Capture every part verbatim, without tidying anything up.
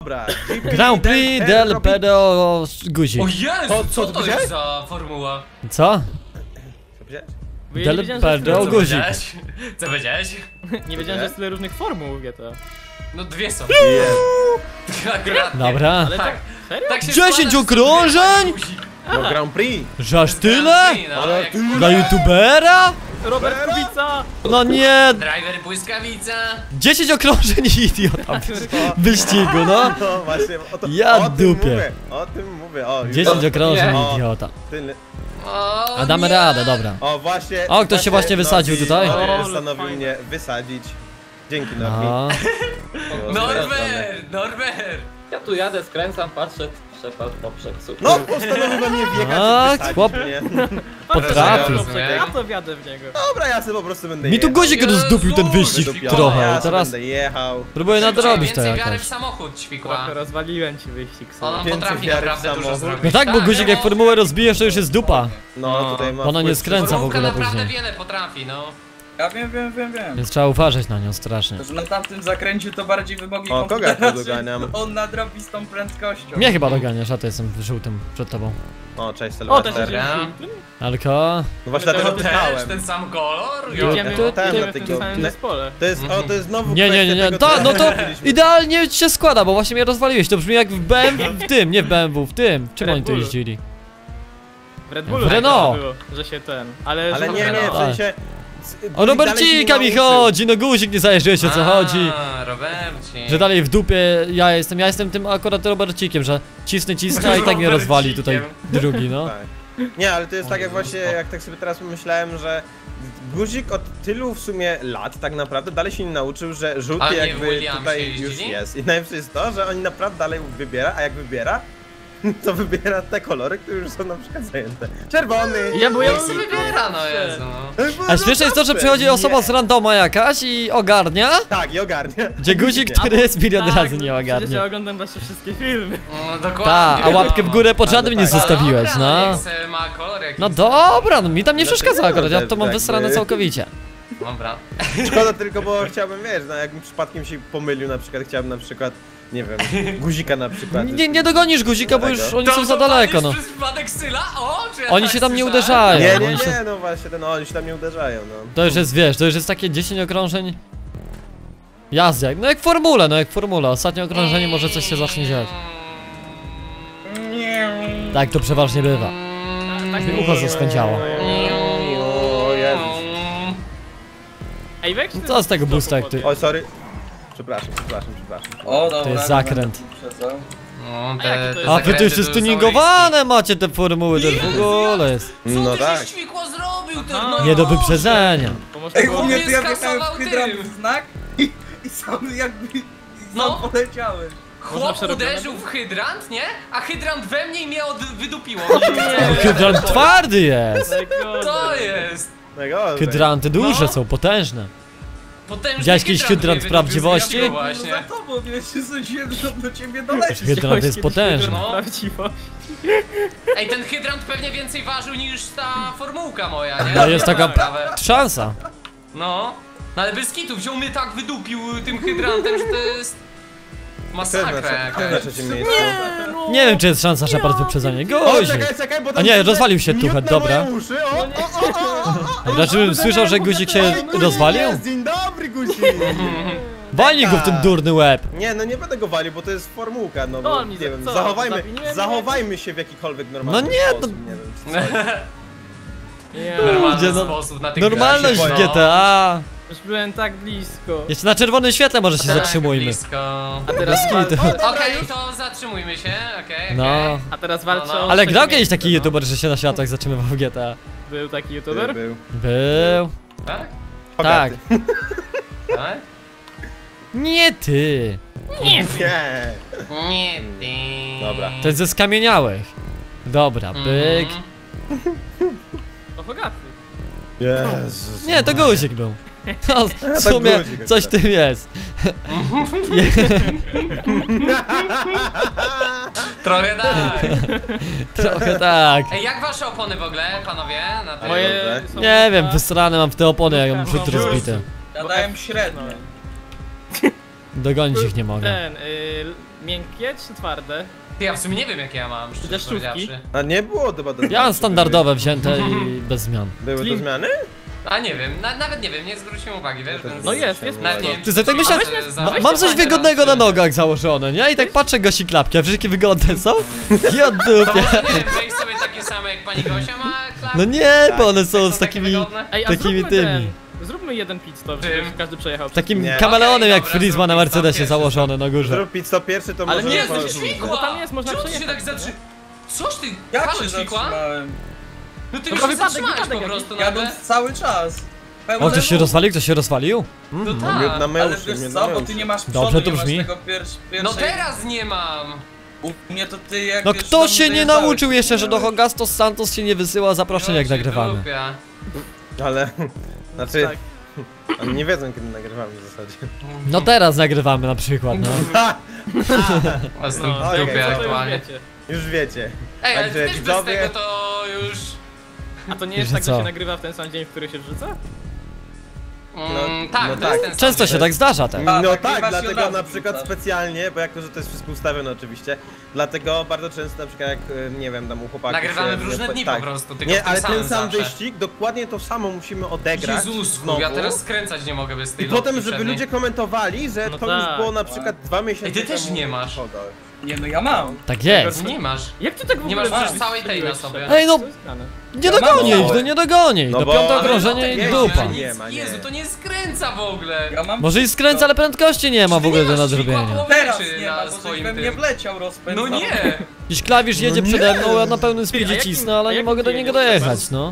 Dobra. Grand Prix del Pedo Guzik. O Jezu, Co- co co to ty jest widziałeś? za formuła? Co? Bo ja nie Del wiedziałem, że jest Pedo tyle, Guzik. Powiedziałeś? Co powiedziałeś? nie wiedziałem, że jest tyle różnych formuł w G T A. No dwie są. Yeah. Akurat. Dobra. Ale Tak. tak, serio? Tak się dziesięć składa, że okrążeń? guzik. No Grand Prix. Że aż tyle? No, Ale jak tyle? Dla youtubera? Robert Kubica! No nie, driver błyskawica. dziesięć okrążeń i idiota w wyścigu, no. No właśnie, o to, Ja o tym dupie. mówię, o tym mówię, o już. dziesięć okrążeń Nie. i idiota. Tyle. O, A damy nie. radę, dobra. O właśnie. O, ktoś się właśnie wysadził tutaj. Norbi O, postanowił fajnie. mnie wysadzić. Dzięki Norbi. No. Norbert, Norbert. Ja tu jadę, skręcam, patrzę, przepadł poprzek, super. No, postanowił we mnie wjechać Tak, i wysadzić chłop. mnie. Potrafi. Rozumiem. Ja to wjadę w niego. Dobra, ja sobie po prostu będę Mi tu jechał. guzik rozdupił ten wyścig Wydupiał. trochę Ja i sobie teraz będę jechał. próbuję nadrobić to Więcej wiary jakoś. w samochód ćwikła. Trochę rozwaliłem ci wyścig sobie. On Więcej potrafi wiary w naprawdę dużo samochód. zrobić. No tak, bo guzik jak no. formułę rozbijesz, to już jest dupa. No, tutaj ma Ona nie wpływ- skręca w Formułka ogóle naprawdę później. wiele potrafi, no. Ja wiem, wiem, wiem, wiem. Więc trzeba uważać na nią strasznie. Że na tamtym zakręcie to bardziej wymogi O, kogo ja tu komputera, doganiam? że on nadrobi z tą prędkością. Mnie chyba doganiasz, a to jestem w żółtym przed tobą. O, cześć O, też Sylwester. jest Alko. No właśnie dlatego To też pytałem. ten sam kolor? Jedziemy, Tu- tu- jedziemy w tu- tym samym tu- zespole. To jest, o, to jest znowu Nie, nie, nie, kwestia nie, tego, to, co no to mówiliśmy. idealnie się składa, bo właśnie mnie rozwaliłeś. To brzmi jak w B M W, w tym, nie w B M W, w tym. Czym Red oni to Bullu. jeździli? W Red Bullu W Renault. tak było, że się ten, ale... Ale że nie, nie, w No. sensie... O Robercika mi chodzi, no guzik, nie zajeżdżacie o co chodzi. A, Robercik. Że dalej w dupie ja jestem, ja jestem tym akurat Robercikiem, że cisnę, cisnę, a i tak mnie rozwali tutaj drugi, no. Tak. Nie, ale to jest tak jak właśnie, jak tak sobie teraz pomyślałem, że guzik od tylu w sumie lat tak naprawdę dalej się nie nauczył, że A żółty nie w jakby Williamsie tutaj już jeździli? jest. I najlepsze jest to, że oni naprawdę dalej wybiera, a jak wybiera, to wybiera te kolory, które już są na przykład zajęte. Czerwony! Ja bo ja Jak sobie wybiera, no Jezu, no. A śmieszne jest to, że przychodzi osoba z randoma jakaś i ogarnia, Tak, i ogarnia. gdzie guzik, który jest milion razy nie Przecież ja ogarnia. oglądam wasze wszystkie filmy. No dokładnie. Ta, a łapkę w górę pod żadnym nie tak. zostawiłeś, Dobra, no. niech se ma kolor jakiś. No dobra, no mi tam nie Znaczy, przeszkadza nie, akurat, ja tak to mam jakby- wysrane całkowicie. Dobra. Szkoda tylko, bo chciałbym, wiesz, no jakbym przypadkiem się pomylił, na przykład chciałbym na przykład, nie wiem, guzika na przykład. Nie, nie dogonisz guzika, bo już oni są za daleko, no. Przez przypadek Syla? O, czy ja Oni tak się tam nie słyszałem? uderzają. Nie, nie, oni się- nie, no właśnie, ten, no, oni się tam nie uderzają, no. To już jest, wiesz, to już jest takie dziesięć okrążeń jazdy, jak, no jak w formule, no jak w formule, ostatnie okrążenie może coś się zacznie dziać. Tak to przeważnie bywa. Tak Mi ucho zaskędziało. O Jezus. Ej, Wex, No co z tego boosta, jak ty... Oj, sorry. Przepraszam, przepraszam, przepraszam. O, dobra. jest zakręt. No, A jakie to jest? A wy to już zakręty jest to są tuningowane macie te formuły, to już w ogóle jest. risky. Co No ty tak. żeś ćwikło zrobił, ty Aha. no Nie do Boże. wyprzedzenia. Bo można Ej, było... u mnie to ja Mnie wjechałem skasował w hydrant tym. w znak i, i sam jakby... No. No. poleciałem. Można Chłop przerobione uderzył w hydrant, nie? A hydrant we mnie i mnie od... wydupiło. No, hydrant twardy jest. To jest! Najgorzej. Hydranty duże No. są, potężne. Potężny Widziałeś kiedyś hydrant w prawdziwości? No No właśnie. za tobą, wiesz, się sąsiedem do ciebie dolecieć. Hydrant jest potężny. No. Prawdziwo. Ej, ten hydrant pewnie więcej ważył niż ta formułka moja, nie? No jest taka Sprawę. szansa. No. No ale bez kitu, wziął mnie tak, wydupił tym hydrantem, że to jest... Kto Masakra jest na- kto jest na jakaś. trzecim miejscu? Nie wiem, czy jest szansa Shepard wyprzedzenie. O, Guzik. czekaj, czekaj, bo A tam nie, słyszę rozwalił się miód tuchet, na dobra. moje uszy. O, o, o, o, o. Dobra, czy słyszał, że guzik się rozwalił? Jest, dzień dobry, guzik. Walnij go w ten durny łeb. Nie, no nie będę go walił, bo to jest formułka, no No, bo on mi nie za- wiem, co, zachowajmy, zawiniemy? zachowajmy się w jakikolwiek normalny No nie, sposób, nie wiem, czy coś. Nie, Normalny Ludzie, no, sposób na tych Normalność grach w się G T A. już byłem tak blisko. Jeszcze na czerwonym świetle może się Tak, zatrzymujmy. blisko. A teraz, Bez wal... kitu. Okej, to zatrzymujmy się, okej, okej. No. A teraz walczą No, no. o Ale trzecie grał kiedyś miejsce, taki no. youtuber, że się na światach zatrzymywał w G T A. Był taki Był, youtuber? był. Był. Tak? Tak. Tak? Nie ty. Nie. Nie, ty. Dobra. To jest ze skamieniałych. Dobra, byk. Mhm. O, Hogaty. Jezus. Nie, to guzik był. No, w to sumie guzik coś w tym jest. Trochę tak. Trochę tak. Ej, jak wasze opony w ogóle, panowie? Na tym? Moje dobrze. są Nie wiem, chyba- wysrane mam w te opony, jak mam przód No, rozbity. Ja dałem średnie. Dogonić ich nie mogę. Ten, y, miękkie czy twarde? Ty, ja w sumie nie wiem jakie ja mam, szczerze deszczówki? powiedziawszy. A nie było chyba do Ja mam standardowe wzięte i bez zmian. Były to Slim. zmiany? A nie wiem, na, nawet nie wiem, nie zwróciłem uwagi, wiesz, też więc... No jest, jest Nawet nie wiem, Ty sobie tak myślę, weźmy- ma, weźmy mam coś fajne wygodnego na razy. nogach założone, nie? I tak patrzę gosi klapki, a wiesz jakie wygodne są? Ja To dupie. może nie wiem, wejść sobie takie same jak pani Gosia ma klapki? No nie, bo one są Są z takie takimi, wygodne? Ej, a takimi zróbmy tymi. ten. Zróbmy jeden pit stop, żeby Tym. każdy przejechał. Takim Nie. kameleonem Okej, jak dobra, Frizma na zrób pit stop Mercedesie pierwszy, założone na górze. Zrób pit stop pierwszy, to Ale może... nie, Nie, to to się się świgła. świgła! Bo tam jest, można Czemu ty się przejechać, tak nie? zatrzy... Coś ty? Jak Halo, się świgła? zatrzymałem? No ty No już to się wypadek, zatrzymałeś po wypadek prostu nagle. Jadąc cały czas. Pełne O, ktoś się ruch. rozwalił? Ktoś się rozwalił? No Miód tak. na Ale Meuszy, wiesz miód na co, bo Meuszy. ty nie masz Dobrze przodu, to nie masz brzmi. tego pier No pierwszej... teraz nie mam. U mnie to ty jak No wiesz, kto do się mnie nie dojeżdżałeś, nauczył jeszcze, że do miałeś- Hogastos Santos się nie wysyła zaproszeń jak Jo, cię nagrywamy? dupia. Ale... Znaczy... Tak. Oni nie wiedzą kiedy nagrywamy w zasadzie. No teraz nagrywamy na przykład, no. Ha! A z tym No, w okej, dupie co to już aktualnie. wiecie. Już wiecie. Ej, ale Także ty też bez widzowie- tego to już... A to nie jest Że tak, co? że się nagrywa w ten sam dzień, w który się wrzuca? Mm, tak, no to tak. jest ten sam Często się dzień. tak zdarza, tak. A, No tak, tak, chyba się dlatego od razu na przykład wrzucasz. specjalnie, bo jako, że to jest wszystko ustawione oczywiście, dlatego bardzo często na przykład jak, y, nie wiem, tam u chłopaków Nagrywamy się- w różne dni tak. po prostu, tylko Nie, w tym ale samym ten sam zawsze. wyścig, dokładnie to samo musimy odegrać Jezus, znowu. ja teraz skręcać nie mogę bez tej I potem, lotki żeby przedniej. ludzie komentowali, że No to tak. już było na przykład dwa miesiące Ej, ty też temu nie masz. wodą. Nie no ja mam. Tak jest. Nie masz. Jak ty tak w ogóle Nie masz przecież zrobić? całej tej na Strzeliłeś sobie. się. Ej, no. Co jest grane? Nie dogonię ich, no nie dogonię ich. No Do bo- piąte ale okrążenie no i to dupa. nie, Nie ma, nie. Jezu, to nie skręca w ogóle. Ja mam. Może i skręca, ale prędkości nie ma w ogóle do nadrobienia. Teraz Czy nie na ma, bo żeś swoim we mnie tym. wleciał rozpęd. No nie! Jakiś klawisz jedzie No przede nie. mną, ja na pełnym Ty, a speedzie jakim- cisnę, ale a nie jakim mogę do ty niego jedziesz, dojechać, no.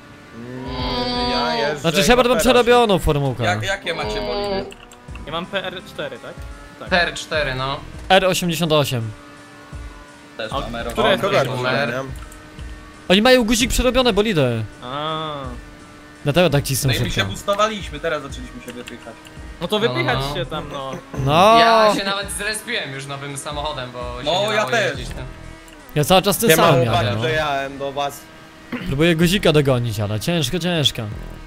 Mm, Ja jeżdżę Znaczy Shepard ma Opera. przerobioną formułkę. Jak, jakie macie bolidy? Ja mam P R cztery, tak? Tak. P R cztery, no. R osiemdziesiąt osiem. Też A mam Aero. które O, jest kogo Numer. rozmawiam? Oni mają guzik przerobione bolidy. A. Dlatego tak cisną No i my się szybko. boostowaliśmy, teraz zaczęliśmy się wypychać. No to wypychać No, no. się tam, no. No, Ja się nawet zrespiłem już nowym samochodem, bo się No, nie ja dało też. jeździć tym. ja cały czas tym Nie mam samym jadę, uwagi, no. dojechałem do was. Próbuję guzika dogonić, ale ciężko, ciężko.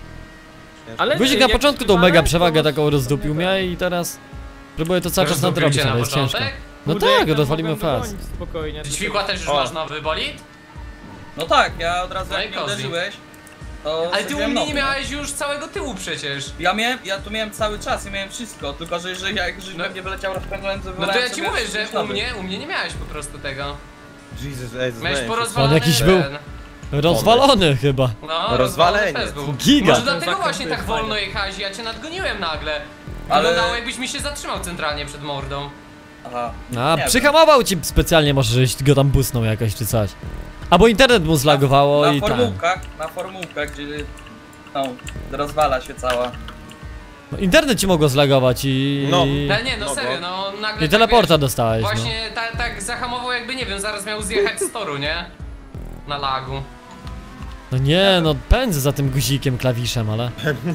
Ale Guzik na jak początku tą wypadek, mega to przewagę masz- taką rozdupił mnie i teraz próbuję to cały czas Rozdupił nadrobić, cię na ale jest ciężko. początek? No Kurde, jak tak, tam rozwalimy mogłem fast. dogonić Spokojnie. Ty tylko- Ćwikła też już O. masz nowy bolid? No tak, ja od razu No jak i mnie kozi. uderzyłeś, to Ale ty u zrobiłem mnie nie nowy. miałeś już całego tyłu przecież. Ja miałem, ja tu miałem cały czas, ja miałem wszystko, tylko że jeżeli jak jeżeli No. we mnie wyleciał rozpędzony, to No to wylałem ja ci sobie mówię, coś że u nowy. mnie, u mnie nie miałeś po prostu tego. Jesus, ej, Miałeś znaję się. porozwalony jakiś ten. był. Rozwalony chyba. No, Rozwalenie. rozwalony też był. Giga. Może dlatego Zakręt właśnie tak jest wolno fajny. jechałeś i ja cię nadgoniłem nagle. Ale- Wyglądało jakbyś mi się zatrzymał centralnie przed mordą. Aha. A, Nie przyhamował ci specjalnie, może żeś go tam busnął jakoś czy coś. Albo internet mu zlagowało na i tak. formułkach, na formułkach, gdzie no, rozwala się cała. No, internet ci mogło zlagować i... No. Ale nie, no No serio, bo- no nagle I teleporta tak, wiesz, dostałeś, no. właśnie tak, tak zahamował jakby, nie wiem, zaraz miał zjechać z toru, nie? Na lagu. No nie, no pędzę za tym guzikiem, klawiszem, ale...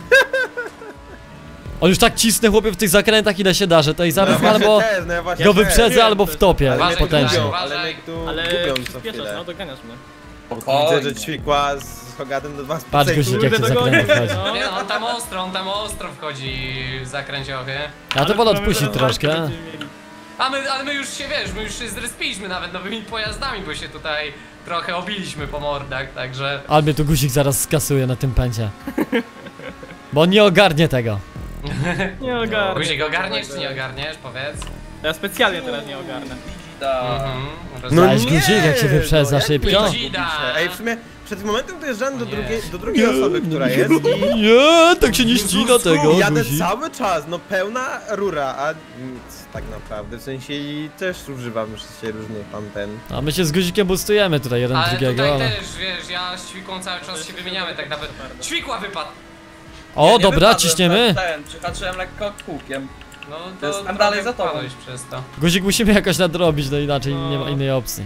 On już tak cisnę chłopie w tych zakrętach ile się da, że to i No zaraz właśnie albo też, no ja właśnie go też. wyprzedzę, albo to jest- wtopię Ale mnie tu potężnie. gubią, Uważaj. ale mnie tu Ale gubią co przyspieszasz, chwilę. no doganiasz mnie. Widzę, że ćwikła z Hogadem do was Patrz, podejdzie. guzik, jak Kurde, się dogonił. zakręt wchodzi. No. Nie no, on tam ostro, on tam ostro wchodzi w zakręciochy. Ja to wolę odpuścić Ale troszkę. będziemy mieli. A my, ale my już się, wiesz, my już się zrespiliśmy nawet nowymi pojazdami, bo się tutaj trochę obiliśmy po mordach, także... Ale mnie tu guzik zaraz skasuje na tym pędzie. Bo on nie ogarnie tego. Nie ogarnę. Guzik, ogarniesz czy nie ogarniesz? Powiedz. Ja specjalnie teraz nie ogarnę. Da. Mhm. No Zaś nie, guzik, jak się wyprzedza no jak szybko. mi Guzida. gubicie? Ej, w sumie przed momentem dojeżdżałem do Nie. drugiej, do drugiej osoby, która jest i Nie, tak się nie ścina tego, jadę guzik. cały czas, no pełna rura, a nic tak naprawdę, w sensie i też używam się różnych tam ten... A my się z guzikiem boostujemy tutaj jeden Ale drugiego, tutaj ale... też, wiesz, ja z Ćwiką cały czas się wymieniamy tak naprawdę. Ćwikła wypadł! O, Nie, nie dobra, wypadłem, ciśniemy. tak, Ten, przyhaczyłem lekko kółkiem. No To jest to tam dalej trochę za tobą. wpadłeś przez to. Guzik musimy jakoś nadrobić, no inaczej No. nie ma innej opcji.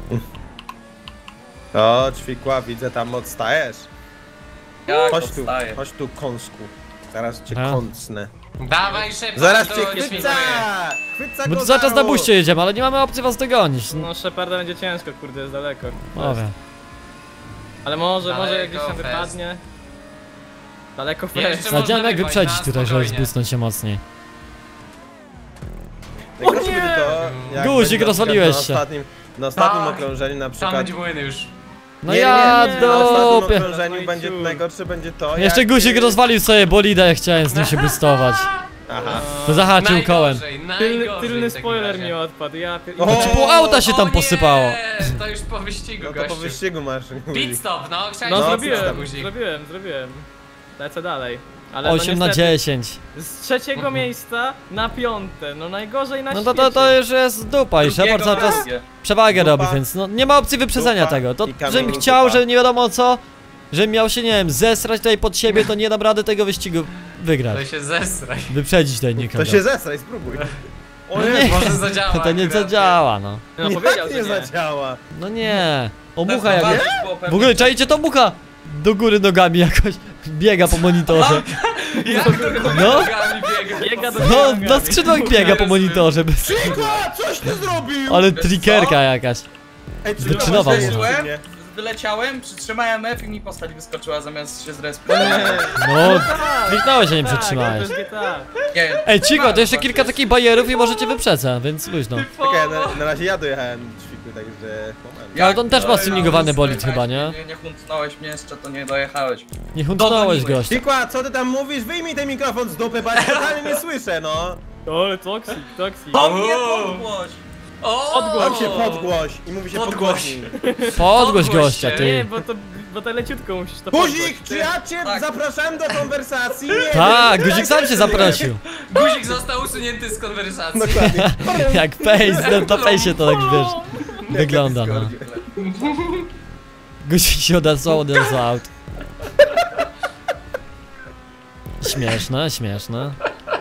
O, ćwikła, widzę tam odstajesz. Jak Chodź tu, odstaję. chodź tu, kąsku. Zaraz cię A. kąsnę. Dawaj szybko, Zaraz to cię nie chwyca! śmiguje. Chwyca My go tu cały czas na zaraz! buście jedziemy, ale nie mamy opcji was dogonić. No, No Sheparda będzie ciężko, kurde, jest daleko. mówię. Ale może, może jak Daleko gdzieś tam fest. wypadnie. Daleko Jeszcze fest. można Zadziałem jak wypaść, wyprzedzić na tutaj, żeby spokojnie. zbusnąć się mocniej. Najgorsze będzie to, jak Guzik, będzie na rozwaliłeś przykład się. Na ostatnim, na ostatnim Tak. okrążeniu na Tam przykład... będzie młyny już. No Nie, nie, ja nie, na ostatnim dupie. okrążeniu będzie, najgorsze będzie to, Jeszcze jak... guzik rozwalił sobie bolida, jak chciałem z nim się boostować. Aha. To zahaczył kołem. Najgorzej, Tylny, najgorzej tylny w takim spoiler razie. mi odpadł, ja pier... O! Znaczy pół auta się O tam nie, posypało. To już po wyścigu, No to po gościu. wyścigu masz. Pit stop, no, chciałem No, No, zrobiłem, tam guzik. zrobiłem, zrobiłem. Lecę dalej. Ale osiem no na niestety, dziesięć. z trzeciego miejsca na piąte, no najgorzej na No świecie. to, to, to już jest dupa i Shepard cały czas drugie. przewagę Dupa. robi, więc no nie ma opcji wyprzedzenia Dupa tego. To, i kamień żebym dupa. chciał, że nie wiadomo co, żebym miał się, nie wiem, zesrać tutaj pod siebie, to nie dam rady tego wyścigu wygrać. To się zesraj. Wyprzedzić tutaj nikogo. To się zesraj, spróbuj. O nie, może zadziała. To nie akurat. zadziała, no. No powiedział, Jak że nie nie. zadziała? No nie. O To mucha jak... zobaczyć było pewnie W ogóle czajcie to mucha! Do góry nogami jakoś biega po monitorze. Jak to No. nogami biega? Biega do No, nogami. na skrzydłach biega po monitorze. Bez... Cikła, coś ty zrobił! Ale Wiesz trickerka jakaś. Ej, czy Wyczynował to mnie. wyszedłem? Nie. Wyleciałem, przytrzymałem F i mi postać wyskoczyła zamiast się zrespić. No, kliknąłeś, a nie Tak, przytrzymałeś. to jest G T A. Nie, Ej, cicho, to jeszcze kilka takich bajerów i możecie wyprzedzać, więc luźno. Czekaj, na, na razie ja dojechałem do świtu, także... Moment. Ale to on też ma Jak- tuningowany bolid Jak chyba, nie? Nie, nie huntnąłeś mnie jeszcze, to nie dojechałeś. Nie huntnąłeś Dogoniłeś. gościa. Cikła, co ty tam mówisz? Wyjmij ten mikrofon z dupy, bo ja totalnie nie słyszę, no! Ale toksik, toksik. O mnie podgłoś! O! Odgłoś. Tam się podgłoś i mówi się Podgłoś. podgłośnij. Podgłoś Podgłoś gościa, się. ty. Nie, bo to, bo to leciutko musisz to Guzik, podgłoś. czy ja cię Tak. zapraszałem do konwersacji? Nie Tak, wiem. guzik sam się zaprosił. Guzik został usunięty z konwersacji. Dokładnie. Jak face, no to face to tak wiesz. Wygląda, no. Guzik się odezwał, odezwał out. Śmieszne, śmieszne.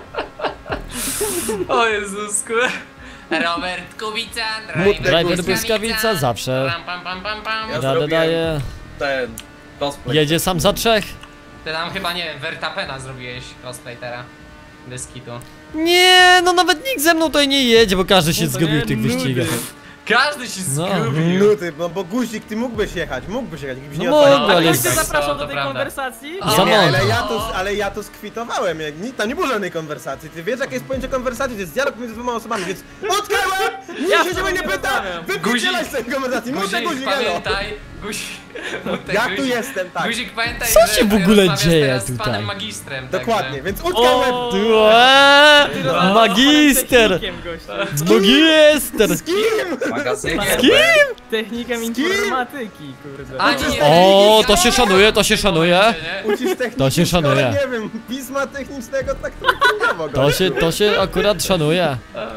O Jezusku. Robert Kubica, Mut- Driver błyskawica zawsze. Pam, pam, pam, pam, pam. Ja Radę zrobiłem daje. ten cosplay. Jedzie sam za trzech. Ty tam chyba, nie wiem, Vertapena zrobiłeś cosplay teraz. Bez kitu. Nie, no nawet nikt ze mną tutaj nie jedzie, bo każdy się No to zgubił nie, w tych nudy. wyścigach. Każdy się No. zgubił. No ty, no bo guzik, ty mógłbyś jechać, mógłbyś jechać, gdybyś No nie mógł, odpalił. ale Ale ktoś jest- cię To zapraszał do tej prawda. konwersacji? A. Za Nie, ale mądry. ja to, ale ja to skwitowałem, jak, ni- tam nie było żadnej konwersacji. Ty wiesz jakie jest pojęcie konwersacji, to jest dialog między dwoma osobami, więc odkryłem! Nikt Ja się z ciebie tobą nie nie pyta! rozmawiam. Wypierdzielaj z tej konwersacji, muszę Guzik, guzik, elo! pamiętaj, guzik... Mutek, Ja tu guzik- jestem, tak. Guzik, pamiętaj, Co że się w ty ogóle rozmawiasz dzieje teraz z tutaj? panem magistrem, Dokładnie, także... więc utknąłem! O, Eee, ty rozmawiasz z magister! technikiem, gościu. Magister! Z kim? Magazynie. Z kim? Technikiem informatyki, kurde. Ani nie- O, to się szanuje, to się szanuje. Nie? Uczysz techniki, To się szanuje. ale nie wiem, pisma technicznego tak trochę To się, to się akurat szanuje.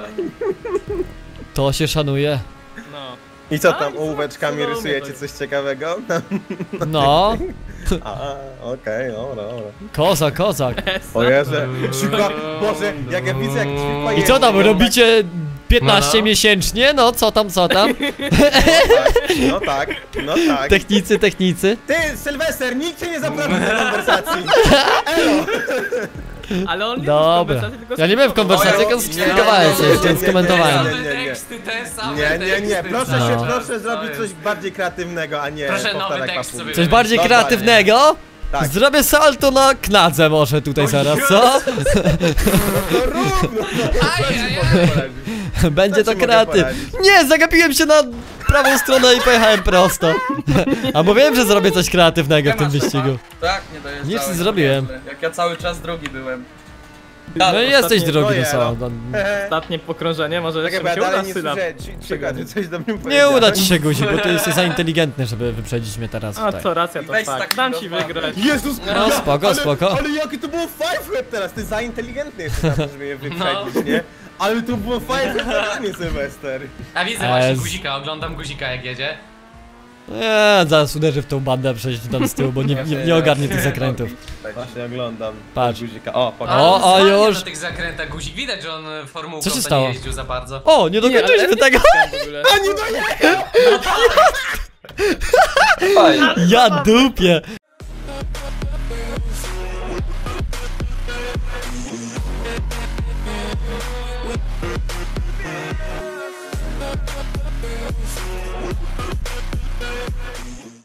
To się szanuje. No. I co A, tam, i ołóweczkami cudownie rysujecie to coś ciekawego? No, A, okej, dobra, dobra. kozak, kozak. O Jezu, Cikła, Boże, jak ja widzę jak Cikła I co tam, jeździ, robicie piętnaście No, no. miesięcznie? No, co tam, co tam? No tak, no tak. Technicy, technicy. Ty, Sylwester, nikt cię nie zaprosił do konwersacji. Ale on nie Dobra. był w konwersacji, tylko Ja nie byłem w konwersacji, Oj, tylko nie, skrytykowałem nie, się, nie, jeszcze nie, nie, skomentowałem. nie, Te nie, same nie. teksty, te same Nie, nie, nie, teksty. proszę No. się, proszę Co zrobić jest? coś bardziej kreatywnego, a nie Proszę nowy powtarzać tekst papu. sobie Coś bardziej Dokładnie. kreatywnego? Tak. Zrobię salto na knadze może tutaj zaraz, co? No równo, no, Aj, co ci aj, mogę aj. poradzić? Będzie Co to ci mogę kreatyw. poradzić? Nie, zagapiłem się na prawą stronę i pojechałem prosto. A bo wiem, że zrobię coś kreatywnego w tym Nie ma wyścigu. szefa. Tak, nie dojeżdżałem. Nic nie zrobiłem. Jak ja cały czas drugi byłem. No i jesteś ostatnie drugi, dwoje, co? no. No, Ostatnie pokrążenie, może Tak jeszcze jakby mi ja się dalej uda nie syna. słyszę, Ci- Cikła, ty coś do mnie nie powiedziałeś. uda ci się guzik, bo ty jesteś za inteligentny, żeby wyprzedzić mnie teraz A tutaj. co, racja, to Weź fakt. taki Dam ci rozmawiaj. wygrać. Jezus, No, ja- spoko, ale, spoko. Ale jakie to było five web teraz, ty za inteligentny jesteś na to, żeby je wyprzedzić, nie? Ale to było five web na nie, Sylwester. A widzę właśnie Ez. guzika, oglądam guzika jak jedzie. Nie, zaraz uderzy w tą bandę przejść tam z tyłu, bo nie, nie, nie ogarnie tych zakrętów. Właśnie oglądam. Patrz. Guzika. O, A pokaż. O, on a zwalnia już. na tych zakrętach guzik, widać, że on formułką Co się to stało? nie jeździł za bardzo. O, nie dokończyliśmy tego! W ogóle. A nie dojechał! Fajnie. Ja dupię!